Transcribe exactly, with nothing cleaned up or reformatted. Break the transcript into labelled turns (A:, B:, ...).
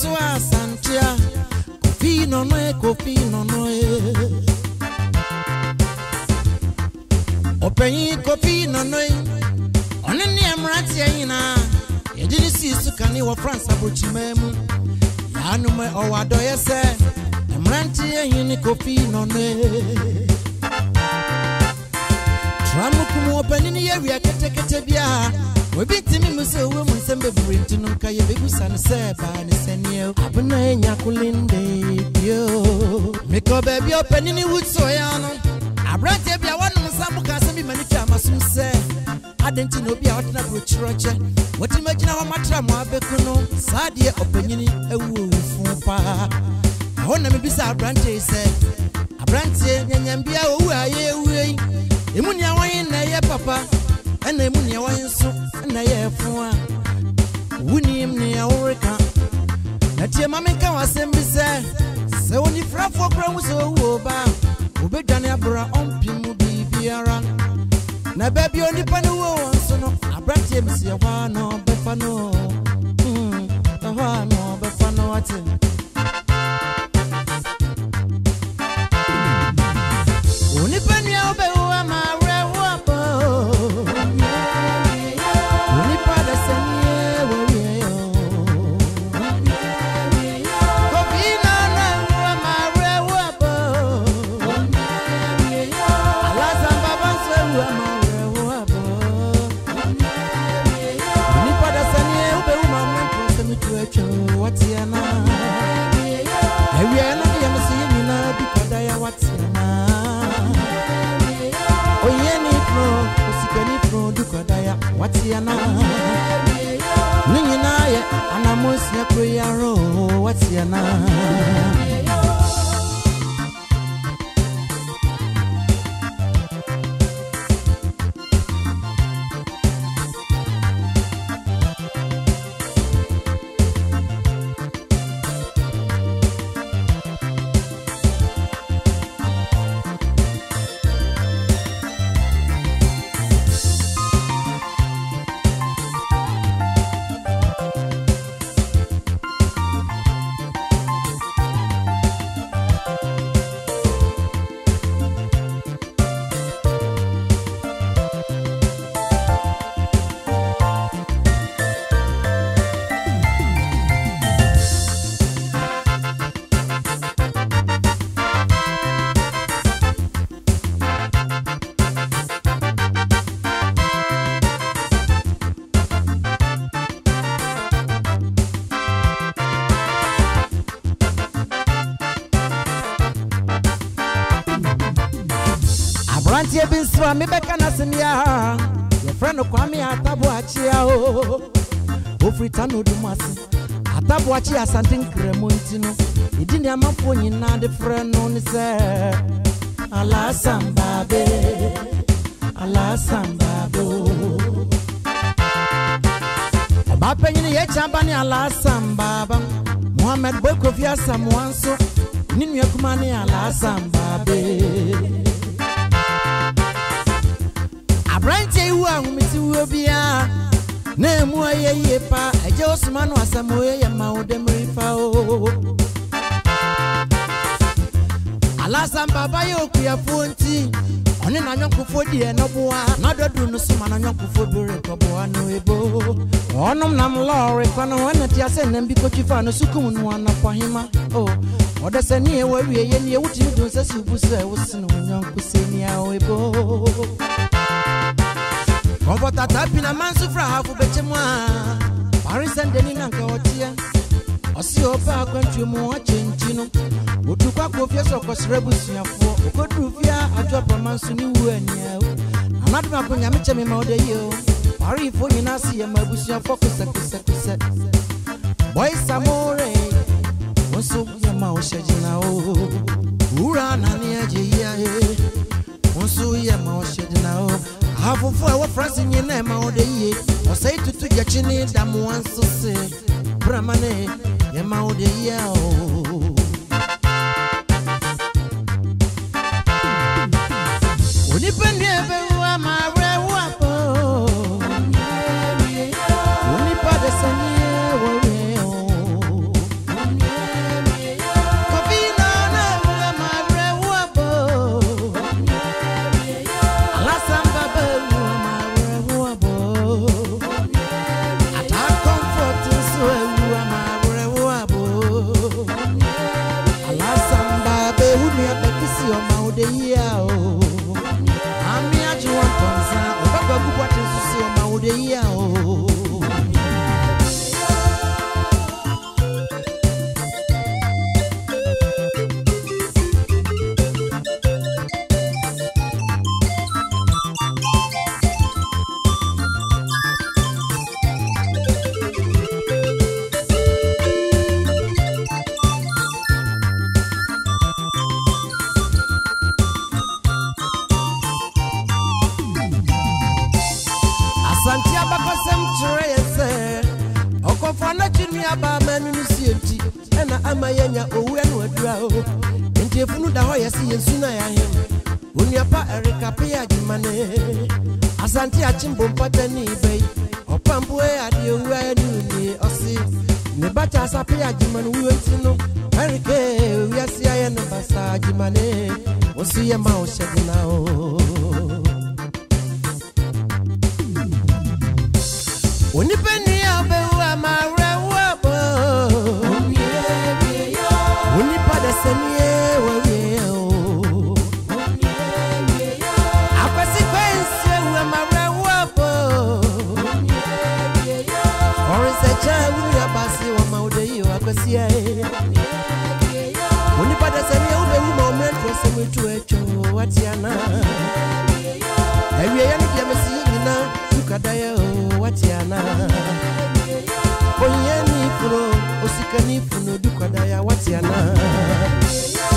A: swa santia kofi no no kofi no no openyi kofi no no one ne amrati ayina ye didi si su kani wo France abochimemu ya no me owado ye se amrati ayini kofi no no tramukumu openyi ye wi akete bia obi timi muso we mu sembe burinti no ka ye begusa no se ba ne senio abuna enya kulinde bio meko baby openyi ni wutso ya no abrante bia wonu nsabu ka se bi maniti amasum se adenti no bia otna brochiroche woti magina wa matra mo abeku no sadie openyi ni ewu ofu pa ahona me bisa abrante se abrante nyanyambia owu aye ewu emuni awon na ye papa ena emuni awon so na ye fun a wuni mni awreka na tie mamenka wasem bi se se woni frafo kra wo so wo ba obedwane abra ompimu bibiara na baby oni pa no wo so no abrante mi se hwa no befa no mm hwa no befa no ate oni pa ni obe wa ma re wa po oni pa da sanye wo ye yo kofi na na wa ma re wa po ala samba ban se wa ma re wa po oni pa da sanye obe wa ma ko se mi tu echo watiana ewie na ye msi ni na bi kada ya watiana oyeni pro usikeni pro dukodaya watiana ninyina ye anamosi akuyaro watiana Auntie bin swa me beka na senia your friend Kwame Atabu achia o ofrita no dumase Atabu achia santin kremonti no idini amafo nyina de friend no ni se ala sambabe ala sambabo Oba penyini ye chamba ni ala sambaba Muhammad Boy Kofi Asamoanso ninu yakuma ni ala sambabe Abrante wa humiti wobia na mu ayeye pa eje osuma no asamo ye ma odemri fa o Alasa baba ye okuya fonti oni na nyonkofo die no boa na dodu no suma na nyonkofo bere ko boa no ebo onom nam lore kono wana ti ase na mbi kochifa no sukum no anapahima o odese ni e wawie ye ni e wuti do sesi ubuse wosino nyonkoseni a o ebo Robota tapina mansufra hafu bechemwa Paris Denis nanka otia Osi opa kwantwe mu achenchino Otukwa kofia soko srebusu yafo Okodrufia ajwa mansu ni uania Anaduma kunya meche me maude yo Paris fo nyinasi ya mabusu yafo kusa kusa kusa Boy Samore Onso ya maoshejina o Ura nani aje ya he Onso ya maoshejina o Hafufu ewa fransi nyene ma ode ye Osei tutu jachini damu wansu se Bramane ye ma ode ye o Unipendi ebe uwa mawe wapo Unipade sanye wawe o nwunu sienti ena ama yenya owura no adura o enti efunu da ho yesi yesu na ya hem oniapa erika pe agimane asante achimbo mpata ni bei opambo e ade owura ni osi ne bata sape agimane wuentino erika wiasi aye no basa agimane osi ye ma o shedina o Onipeni abewa marewa bo Oniye yo Onipada semie wewe o Oniye yo Akwasi kwense wa marewa bo Oniye yo Orise cha wulu ya basi wa maude yo akwasi ya e Onipada semie ube wuma omrentu wa semu tu echo watiana Ewe ya nukia mesi yina Tukadaya o watiana Oyeni funo Osikani funo Dukadaya watiana